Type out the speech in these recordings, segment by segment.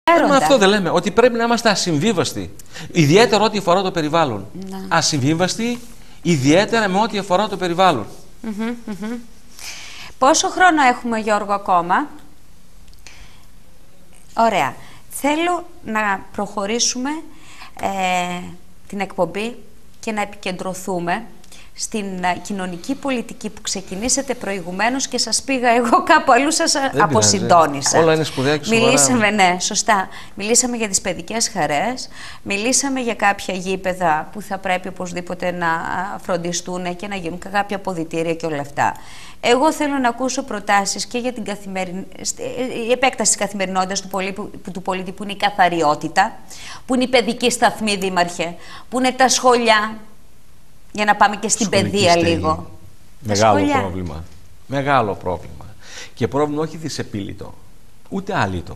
Αυτό δεν λέμε, ότι πρέπει να είμαστε ασυμβίβαστοι. Ιδιαίτερα ό,τι αφορά το περιβάλλον. Ασυμβίβαστοι, ιδιαίτερα με ό,τι αφορά το περιβάλλον. Πόσο χρόνο έχουμε, Γιώργο, ακόμα? Ωραία. Θέλω να προχωρήσουμε την εκπομπή και να επικεντρωθούμε στην κοινωνική πολιτική που ξεκινήσατε προηγουμένως και σας πήγα εγώ κάπου αλλού, σας αποσυντώνησα. Όλα είναι σπουδαία και σοβαρά. Μιλήσαμε, ναι, σωστά. Μιλήσαμε για τις παιδικές χαρές, μιλήσαμε για κάποια γήπεδα που θα πρέπει οπωσδήποτε να φροντιστούν και να γίνουν κάποια αποδυτήρια και όλα αυτά. Εγώ θέλω να ακούσω προτάσεις και για την η επέκταση της καθημερινότητας του πολίτη, που είναι η καθαριότητα, που είναι η παιδική σταθμή, Δήμαρχε, που είναι τα σχολιά. Για να πάμε και στην παιδεία λίγο. Μεγάλο πρόβλημα. Μεγάλο πρόβλημα. Και πρόβλημα όχι δυσεπίλητο, ούτε άλυτο.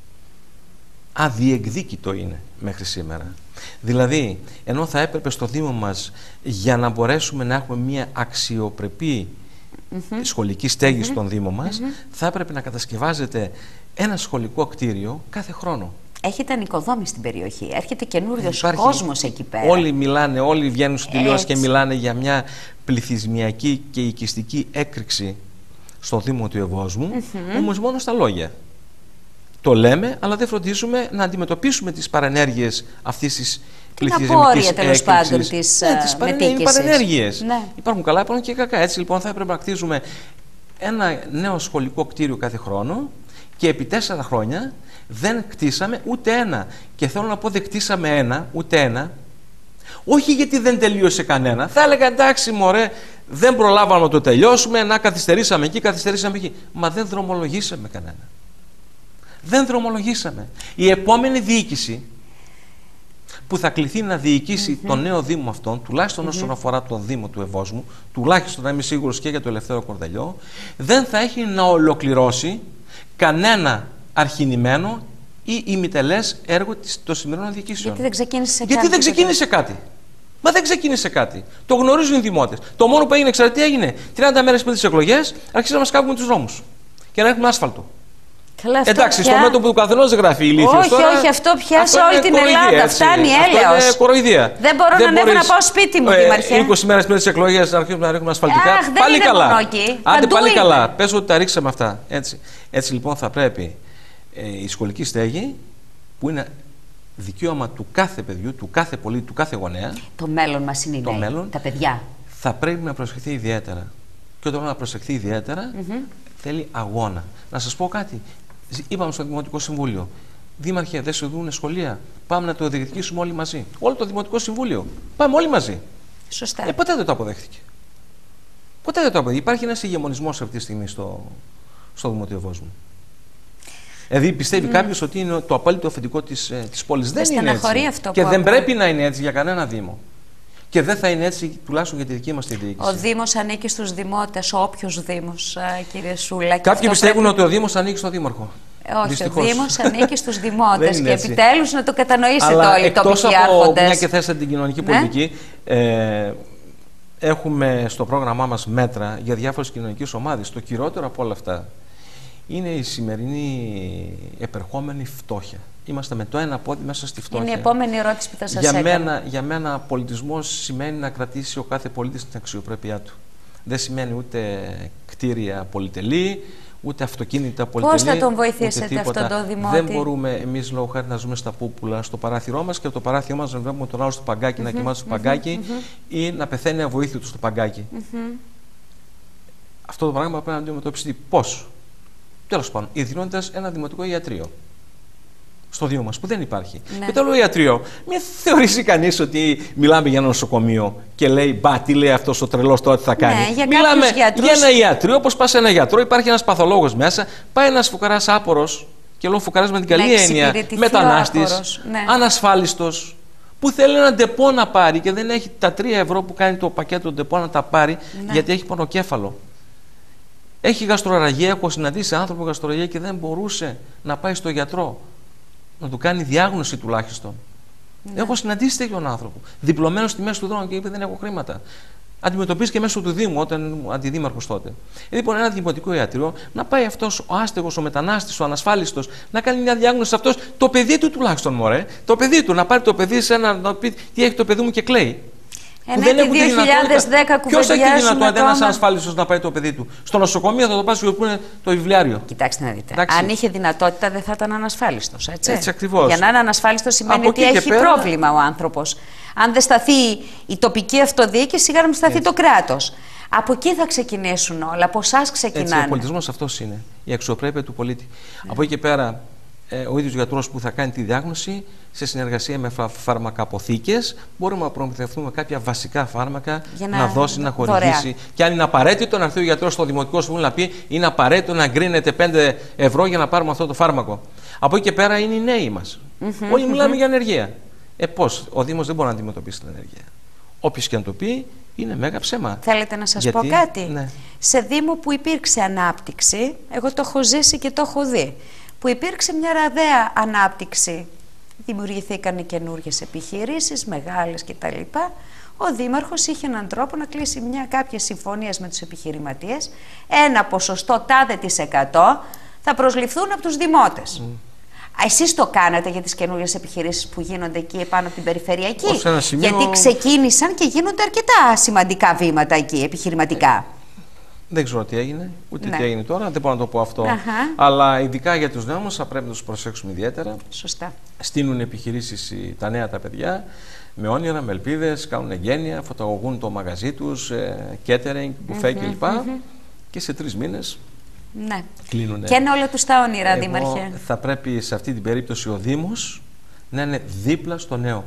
Αδιεκδίκητο είναι μέχρι σήμερα. Δηλαδή, ενώ θα έπρεπε στο Δήμο μας, για να μπορέσουμε να έχουμε μια αξιοπρεπή σχολική στέγη στον Δήμο μας, θα έπρεπε να κατασκευάζεται ένα σχολικό κτίριο κάθε χρόνο. Έχετε ανοικοδόμηση στην περιοχή, έρχεται καινούριος κόσμος εκεί πέρα. Όλοι μιλάνε, όλοι βγαίνουν στην τηλεόραση και μιλάνε για μια πληθυσμιακή και οικιστική έκρηξη στο Δήμο του Ευόσμου, όμως μόνο στα λόγια. Το λέμε, αλλά δεν φροντίζουμε να αντιμετωπίσουμε τις παρενέργειες αυτής της πληθυσμιακής έκρηξης. Τέλος πάντων της μετοίκησης. Παρενέργειες. Ναι. Υπάρχουν καλά, υπάρχουν και κακά. Έτσι λοιπόν θα έπρεπε να κτίζουμε ένα νέο σχολικό κτίριο κάθε χρόνο και επί 4 χρόνια δεν κτίσαμε ούτε ένα. Και θέλω να πω, δεν κτίσαμε ένα, ούτε ένα, όχι γιατί δεν τελείωσε κανένα. Θα έλεγα εντάξει, μωρέ, δεν προλάβαμε να το τελειώσουμε, να καθυστερήσαμε εκεί, καθυστερήσαμε εκεί. Μα δεν δρομολογήσαμε κανένα. Δεν δρομολογήσαμε. Η επόμενη διοίκηση που θα κληθεί να διοικήσει το νέο Δήμο αυτόν, τουλάχιστον όσον αφορά τον Δήμο του Ευόσμου, τουλάχιστον να είμαι σίγουρος και για το Ελευθέριο Κορδελιό, δεν θα έχει να ολοκληρώσει κανένα αρχινημένο ή ημιτελές έργο των σημερινών διοικήσεων. Γιατί δεν ξεκίνησε κάτι. Γιατί δεν ξεκίνησε κάτι. Μα δεν ξεκίνησε κάτι. Το γνωρίζουν οι δημότες. Το μόνο που έγινε, ξέρετε τι έγινε? 30 μέρες πριν τις εκλογές άρχισαν να σκάβουμε τους δρόμους και να έχουμε άσφαλτο. Καλά, εντάξει, πια... στο μέτωπο του καθενός δεν γράφει ηλίθιος. Όχι, τώρα, όχι, αυτό πια σε όλη την Ελλάδα έτσι. φτάνει έλεος. Αυτό είναι κοροϊδία. Δεν μπορώ να ανέβω να πάω σπίτι μου, Δήμαρχε. 20 μέρες πριν τις εκλογές να αρχίσουμε να ρίχνουμε ασφαλτικά. Αχ, πάλι δεν καλά. Άντε πάλι καλά. Πες ότι τα ρίξαμε αυτά. Έτσι λοιπόν θα πρέπει η σχολική στέγη, που είναι δικαίωμα του κάθε παιδιού, του κάθε πολίτη, του κάθε γονέα. Το μέλλον μας είναι οι νέοι, τα παιδιά. Θα πρέπει να προσεχθεί ιδιαίτερα. Και όταν να προσεχθεί ιδιαίτερα, θέλει αγώνα. Να σας πω κάτι. Είπαμε στο Δημοτικό Συμβούλιο, Δήμαρχε, δεν σου δουν σχολεία. Πάμε να το διεκδικήσουμε όλοι μαζί. Όλο το Δημοτικό Συμβούλιο. Πάμε όλοι μαζί. Σωστά. Ποτέ δεν το αποδέχτηκε. Ποτέ δεν το αποδέχτηκε. Υπάρχει ένας ηγεμονισμός αυτή τη στιγμή στο Δημοτικό Ευόσμου. Δηλαδή πιστεύει κάποιος ότι είναι το απόλυτο αφεντικό της πόλης. Δεν είναι έτσι. Αυτό και δεν πρέπει να είναι έτσι για κανένα Δήμο. Και δεν θα είναι έτσι τουλάχιστον για τη δική μας τη διοίκηση. Ο Δήμος ανήκει στους δημότες, όποιος Δήμος, κύριε Σούλα. Κάποιοι πιστεύουν ότι ο Δήμος ανήκει στο Δήμαρχο. Όχι, δυστυχώς. Ο Δήμος ανήκει στους δημότες και επιτέλους να το κατανοήσετε όλοι οι τοπικοί άρχοντες. Από μια και θέσατε την κοινωνική πολιτική, έχουμε στο πρόγραμμά μας μέτρα για διάφορες κοινωνικές ομάδες. Το κυριότερο από όλα αυτά είναι η σημερινή επερχόμενη φτώχεια. Είμαστε με το ένα πόδι μέσα στη φτώχεια. Είναι η επόμενη ερώτηση που θα σας έκανα. Για μένα πολιτισμός σημαίνει να κρατήσει ο κάθε πολίτης την αξιοπρέπειά του. Δεν σημαίνει ούτε κτίρια πολυτελή, ούτε αυτοκίνητα πολυτελή. Πώς θα τον βοηθήσετε αυτόν τον δημότη? Δεν μπορούμε εμείς λόγω χάρη να ζούμε στα πούπουλα στο παράθυρό μας και από το παράθυρό μας να βλέπουμε τον άλλο στο παγκάκι να κοιμάται στο παγκάκι ή να πεθαίνει αβοήθητο στο παγκάκι. Αυτό το πράγμα πρέπει να αντιμετωπιστεί. Πώς? Τέλος πάντων, ιδρύοντας ένα δημοτικό ιατρείο στο Δήμο μας, που δεν υπάρχει. Και το λέω ιατρείο, μην θεωρήσει κανείς ότι μιλάμε για ένα νοσοκομείο και λέει μπα, τι λέει αυτός ο τρελός τώρα, τι θα κάνει. Μιλάμε για ένα ιατρείο, όπως πας σε ένα γιατρό, υπάρχει ένας παθολόγος μέσα, πάει ένας φουκαράς άπορος, και λέω φουκαράς με την καλή έννοια, μετανάστης, ανασφάλιστος, που θέλει ένα ντεπό να πάρει και δεν έχει τα 3 ευρώ που κάνει το πακέτο ντεπό να τα πάρει, γιατί έχει πονοκέφαλο. Έχει γαστροραγία, έχω συναντήσει άνθρωπο γαστροραγία και δεν μπορούσε να πάει στο γιατρό να του κάνει διάγνωση τουλάχιστον. Έχω συναντήσει τέτοιον άνθρωπο. Διπλωμένο στη μέση του δρόμου και είπε: δεν έχω χρήματα. αντιμετωπίστηκε μέσω του Δήμου, όταν αντιδήμαρχος τότε. Λοιπόν, ένα δημοτικό ιατρείο να πάει αυτός ο άστεγος, ο μετανάστης, ο ανασφάλιστος, να κάνει μια διάγνωση σε αυτός, το παιδί του τουλάχιστον, μωρέ. Το παιδί του, να πάρει το παιδί σε να πει τι έχει το παιδί μου και κλαίει. Ναι, το 2010 ποιος έχει τη δυνατότητα ένας ανασφάλιστος να πάει το παιδί του? Στο νοσοκομείο θα το πάει που είναι το βιβλιάριο. Κοιτάξτε να δείτε. Εντάξει. Αν είχε δυνατότητα δεν θα ήταν ανασφάλιστος. Έτσι ακριβώς. Για να είναι ανασφάλιστος σημαίνει ότι έχει πρόβλημα ο άνθρωπος. Αν δεν σταθεί η τοπική αυτοδιοίκηση, σιγά να μην σταθεί το κράτος. Από εκεί θα ξεκινήσουν όλα. Από εσάς ξεκινάνε. Ο πολιτισμός αυτός είναι. Η αξιοπρέπεια του πολίτη. Από εκεί και πέρα, ο ίδιος γιατρός που θα κάνει τη διάγνωση, σε συνεργασία με φαρμακαποθήκες, μπορούμε να προμηθευτούμε κάποια βασικά φάρμακα να δώσει, να χορηγήσει. Δωρεάν. Και αν είναι απαραίτητο, να έρθει ο γιατρός στο Δημοτικό Συμβούλιο να πει: είναι απαραίτητο να γκρίνεται 5 ευρώ για να πάρουμε αυτό το φάρμακο. Από εκεί και πέρα είναι οι νέοι μας. Όλοι μιλάμε για ανεργία. Πώς? Ο Δήμος δεν μπορεί να αντιμετωπίσει την ανεργία. Όποιος και αν το πει, είναι μέγα ψέμα. Θέλετε να σας πω κάτι? Ναι. Σε Δήμο που υπήρξε ανάπτυξη, εγώ το έχω ζήσει και το έχω δει, που υπήρξε μια ραδαία ανάπτυξη, δημιουργηθήκαν καινούργιες επιχειρήσεις, μεγάλες κτλ. Ο Δήμαρχος είχε έναν τρόπο να κλείσει κάποιες συμφωνίες με τους επιχειρηματίες, ένα ποσοστό τάδε % θα προσληφθούν από τους δημότες. Εσείς το κάνατε για τις καινούριες επιχειρήσεις που γίνονται εκεί επάνω από την περιφερειακή? Γιατί ξεκίνησαν και γίνονται αρκετά σημαντικά βήματα εκεί, επιχειρηματικά. Δεν ξέρω τι έγινε, ούτε τι έγινε τώρα, δεν μπορώ να το πω αυτό. Αλλά ειδικά για τους νέους θα πρέπει να τους προσέξουμε ιδιαίτερα. Σωστά. Στείλουν επιχειρήσεις τα νέα τα παιδιά, με όνειρα, με ελπίδες, κάνουν εγγένεια, φωτογραφούν το μαγαζί τους, catering, μπουφέ κλπ. Και σε 3 μήνες κλείνουνε. Και είναι όλα τους τα όνειρα, Δήμαρχε. Θα πρέπει σε αυτή την περίπτωση ο Δήμος να είναι δίπλα στο νέο.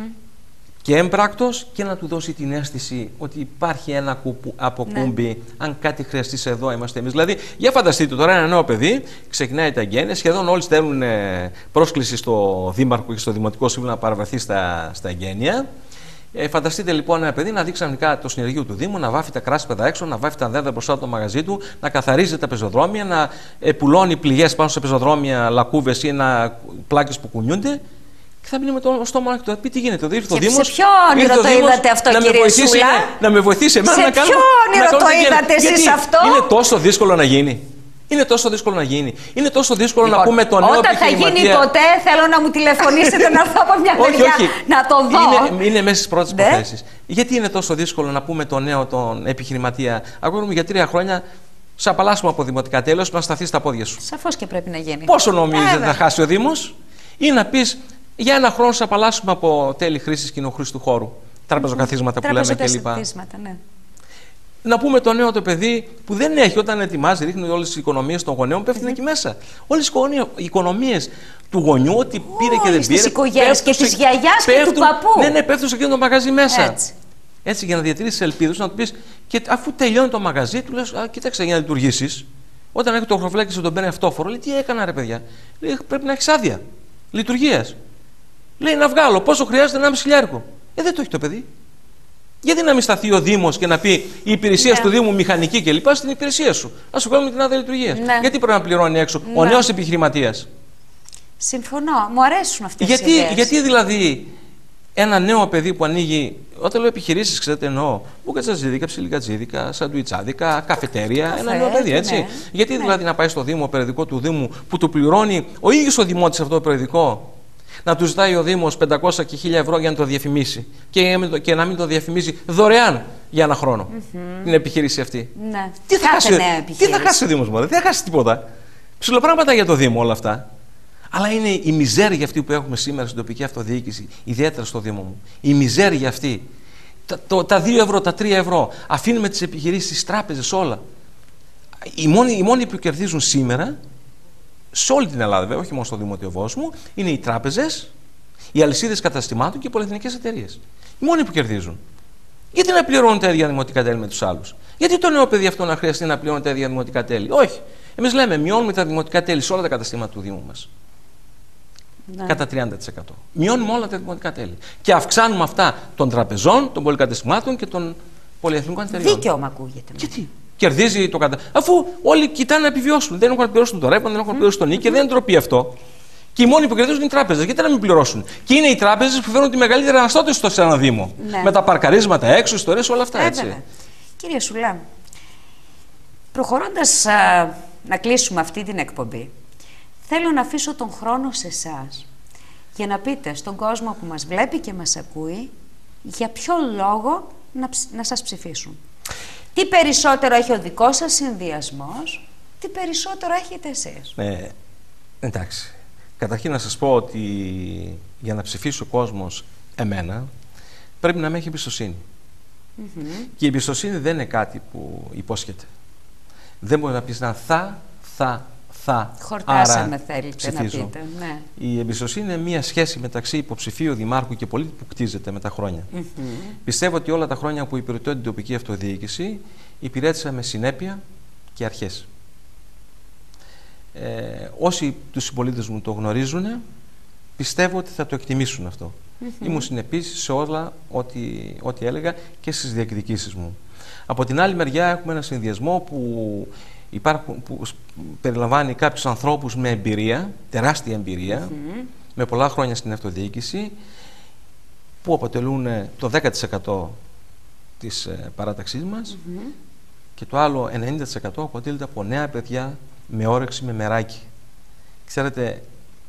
Και έμπρακτος και να του δώσει την αίσθηση ότι υπάρχει ένα αποκούμπι. Αν κάτι χρειαστεί, εδώ είμαστε εμείς. Δηλαδή, για φανταστείτε τώρα ένα νέο παιδί, ξεκινάει τα εγγένεια, σχεδόν όλοι στέλνουν πρόσκληση στο Δήμαρχο και στο Δημοτικό Σύμβουλο να παραβρεθεί στα εγγένεια. Φανταστείτε λοιπόν ένα παιδί να δει ξαφνικά το συνεργείο του Δήμου, να βάφει τα κράσπεδα έξω, να βάφει τα δέντρα μπροστά από το μαγαζί του, να καθαρίζει τα πεζοδρόμια, να πουλώνει πληγές πάνω σε πεζοδρόμια, λακκούβες ή πλάκες που κουνιούνται. Και θα μείνει με το στόμα ανοιχτό. Θα πει τι γίνεται. Το ήρθε ο Δήμος. Σε ποιο όνειρο το είδατε αυτό, κύριε Σούλα? Να με βοηθήσει εμένα να κάνω. Σε ποιο όνειρο το είδατε εσείς αυτό? Είναι τόσο δύσκολο να γίνει. Είναι τόσο δύσκολο να γίνει. Είναι τόσο δύσκολο να πούμε τον νέο επιχειρηματία. Όταν θα γίνει ποτέ, θέλω να μου τηλεφωνήσετε να έρθω από μια μεριά να το δω. Είναι μέσα στις πρώτες προθέσεις. Γιατί είναι τόσο δύσκολο να πούμε τον νέο τον επιχειρηματία? Ακόμα για 3 χρόνια σε απαλλάσσουμε από δημοτικά τέλος να σταθεί στα πόδια σου. Σαφώς και πρέπει να γίνει. Πόσο νομίζετε θα χάσει ο Δήμος? Ή να πεις για 1 χρόνο σε απαλλάσσουμε από τέλη χρήσης κοινοχρήστου χώρου, τραπεζοκαθίσματα που λέμε κλπ. Ναι. Να πούμε το νέο το παιδί που δεν έχει, όταν ετοιμάζει, ρίχνει όλες τις οικονομίες των γονέων, πέφτουν εκεί μέσα. Όλες οι οικονομίες του γονιού, ότι πήρε και δεν πήρε. Τις οικογένειες και της γιαγιάς και του παππού. Ναι, πέφτουν σε εκείνο το μαγαζί μέσα. Έτσι για να διατηρήσεις ελπίδες, να του πεις, και αφού τελειώνει το μαγαζί, του λες: κοίταξε, για να λειτουργήσεις. Όταν έχει το χροφλέκι στον παίρνει αυτόφορο, λέει: τι έκανα, ρε παιδιά? Λέει: πρέπει να έχεις άδεια λειτουργίας. Λέει: να βγάλω, πόσο χρειάζεται? 1,5 χιλιάρικο. Δεν το έχει το παιδί. Γιατί να μην σταθεί ο Δήμος και να πει: η υπηρεσία του Δήμου, μηχανική κλπ. Στην υπηρεσία σου. Α σου κάνουμε την άδεια λειτουργίας. Γιατί πρέπει να πληρώνει έξω ο νέος επιχειρηματίας? Συμφωνώ. Μου αρέσουν αυτές οι ιδέες. Γιατί δηλαδή ένα νέο παιδί που ανοίγει, όταν λέω επιχειρήσεις, ξέρετε, εννοώ μπουκατσατζίδικα, ψιλικατζίδικα, σαντουιτσάδικα, καφετέρια, ένα νέο παιδί, έτσι. Γιατί δηλαδή να πάει στο Δήμο, περιοδικό του Δήμου, που του πληρώνει ο ίδιος ο δημότης αυτό το περιοδικό, να του ζητάει ο Δήμος 500 και 1.000 ευρώ για να το διαφημίσει και να μην το διαφημίζει δωρεάν για 1 χρόνο την επιχείρηση αυτή? Ναι. Τι θα χάσει ο Δήμος, μωρέ? Δεν θα χάσει τίποτα. Ψιλοπράγματα για το Δήμο όλα αυτά. Αλλά είναι η μιζέρια αυτή που έχουμε σήμερα στην τοπική αυτοδιοίκηση, ιδιαίτερα στο Δήμο μου. Η μιζέρια αυτή. Τα 2 ευρώ, τα 3 ευρώ. Αφήνουμε τις επιχειρήσεις, τις τράπεζες, όλα. Οι μόνοι που κερδίζουν σήμερα, σε όλη την Ελλάδα, βέβαια, όχι μόνο στο Δημοτικό Βόσμου, είναι οι τράπεζες, οι αλυσίδες καταστημάτων και οι πολυεθνικές εταιρείες. Οι μόνοι που κερδίζουν. Γιατί να πληρώνουν τα ίδια δημοτικά τέλη με τους άλλους? Γιατί το νέο παιδί αυτό να χρειαστεί να πληρώνει τα ίδια δημοτικά τέλη? Όχι. Εμείς λέμε: μειώνουμε τα δημοτικά τέλη σε όλα τα καταστήματα του Δήμου μας. Κατά 30%. Μειώνουμε όλα τα δημοτικά τέλη. Και αυξάνουμε αυτά των τραπεζών, των πολυκαταστημάτων και των πολυεθνικών εταιρεών. Δίκαιο μου ακούγεται. Γιατί? Κερδίζει το αφού όλοι κοιτάνε να επιβιώσουν. Δεν έχουν να πληρώσουν το ρεύμα, δεν έχουν να πληρώσουν τον νίκη και δεν είναι ντροπή αυτό. Και οι μόνοι που κερδίζουν είναι οι τράπεζες. Γιατί να μην πληρώσουν? Και είναι οι τράπεζες που φέρνουν τη μεγαλύτερη αναστάτωση σε ένα Δήμο. Ναι. Με τα παρκαρίσματα έξω, ιστορίες, όλα αυτά. Έτσι. Κύριε Σουλά, προχωρώντας να κλείσουμε αυτή την εκπομπή, θέλω να αφήσω τον χρόνο σε εσάς για να πείτε στον κόσμο που μας βλέπει και μας ακούει για ποιο λόγο να σας ψηφίσουν. Τι περισσότερο έχει ο δικός σας συνδυασμός, τι περισσότερο έχετε εσείς. Εντάξει. Καταρχήν να σας πω ότι για να ψηφίσει ο κόσμος εμένα πρέπει να με έχει εμπιστοσύνη. Και η εμπιστοσύνη δεν είναι κάτι που υπόσχεται. Δεν μπορεί να πεις να χορτάσαμε, άρα θέλετε ψηφίζω. να πείτε. Ναι. Η εμπιστοσύνη είναι μια σχέση μεταξύ υποψηφίου, δημάρχου και πολίτη που κτίζεται με τα χρόνια. Πιστεύω ότι όλα τα χρόνια που υπηρετώ την τοπική αυτοδιοίκηση υπηρέτησα με συνέπεια και αρχές. Όσοι τους συμπολίτες μου το γνωρίζουν, πιστεύω ότι θα το εκτιμήσουν αυτό. Ήμουν συνεπής σε όλα ό,τι έλεγα και στις διεκδικήσεις μου. Από την άλλη μεριά έχουμε ένα συνδυασμό που περιλαμβάνει κάποιους ανθρώπους με εμπειρία, τεράστια εμπειρία, με πολλά χρόνια στην αυτοδιοίκηση, που αποτελούν το 10% της παράταξής μας και το άλλο 90% αποτελείται από νέα παιδιά με όρεξη, με μεράκι. Ξέρετε,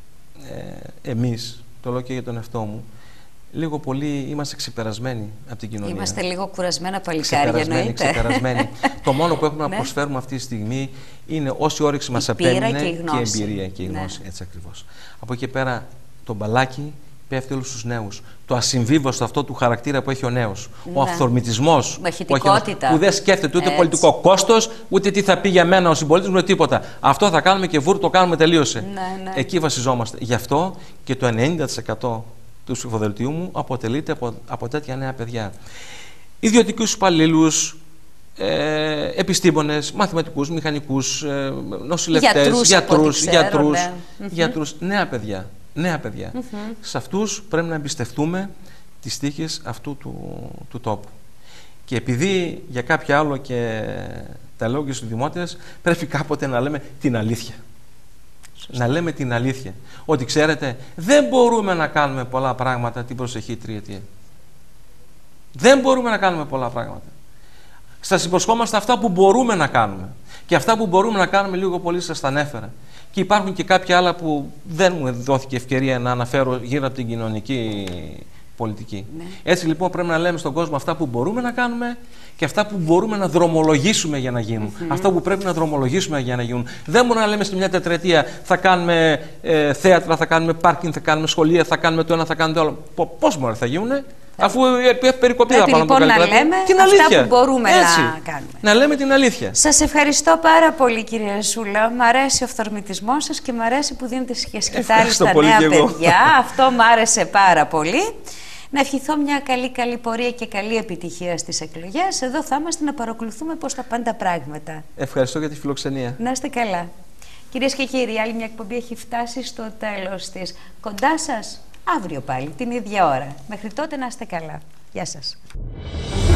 εμείς, το λέω και για τον εαυτό μου, λίγο πολύ είμαστε ξεπερασμένοι από την κοινωνία. Είμαστε λίγο κουρασμένα παλικάρια, εννοείται. Ξεπερασμένοι. Το μόνο που έχουμε να προσφέρουμε αυτή τη στιγμή είναι όση όρεξη μας απέμεινε και η εμπειρία και η γνώση. Έτσι ακριβώς. Από εκεί πέρα το μπαλάκι πέφτει όλους τους νέους. Το ασυμβίβαστο αυτό του χαρακτήρα που έχει ο νέος. Ο αυθορμητισμός που δεν σκέφτεται ούτε πολιτικό κόστος, ούτε τι θα πει για μένα ο συμπολίτης μου, ούτε τίποτα. Αυτό θα κάνουμε και βούρ, το κάνουμε, τελείωσε. Εκεί βασιζόμαστε. Γι' αυτό και το 90% του ψηφοδελτίου μου αποτελείται από τέτοια νέα παιδιά. Ιδιωτικούς υπαλλήλους, επιστήμονες, μαθηματικούς, μηχανικούς, νοσηλευτές, γιατρούς, νέα παιδιά. Νέα παιδιά. Σε αυτούς πρέπει να εμπιστευτούμε τις τύχες αυτού του τόπου. Και επειδή για κάποιο άλλο και τα λόγια στους δημότες, πρέπει κάποτε να λέμε την αλήθεια. Να λέμε την αλήθεια. Ότι ξέρετε, δεν μπορούμε να κάνουμε πολλά πράγματα την προσεχή τριετία. Δεν μπορούμε να κάνουμε πολλά πράγματα. Σας υποσχόμαστε αυτά που μπορούμε να κάνουμε. Και αυτά που μπορούμε να κάνουμε λίγο πολύ σας τα ανέφερα. Και υπάρχουν και κάποια άλλα που δεν μου δόθηκε ευκαιρία να αναφέρω γύρω από την κοινωνική πολιτική. Έτσι λοιπόν πρέπει να λέμε στον κόσμο αυτά που μπορούμε να κάνουμε και αυτά που μπορούμε να δρομολογήσουμε για να γίνουν. Αυτά που πρέπει να δρομολογήσουμε για να γίνουν. Δεν μπορούμε να λέμε στη μια τετραετία θα κάνουμε θέατρα, θα κάνουμε πάρκινγκ, θα κάνουμε σχολεία, θα κάνουμε το ένα, θα κάνουμε το άλλο. Πώς μπορεί θα γίνουν, αφού περικοπή θα πάμε λοιπόν να λέμε την αυτά που μπορούμε να κάνουμε. Να λέμε την αλήθεια. Σας ευχαριστώ πάρα πολύ, κύριε Σούλα. Μ' αρέσει ο αυθορμητισμός σας και μ' αρέσει που δίνετε και σκητάλη στα νέα παιδιά. Αυτό μ' άρεσε πάρα πολύ. Να ευχηθώ μια καλή πορεία και καλή επιτυχία στις εκλογές. Εδώ θα είμαστε να παρακολουθούμε πώς θα πάνε τα πράγματα. Ευχαριστώ για τη φιλοξενία. Να είστε καλά. Κυρίες και κύριοι, άλλη μια εκπομπή έχει φτάσει στο τέλος της. Κοντά σας αύριο πάλι, την ίδια ώρα. Μέχρι τότε να είστε καλά. Γεια σας.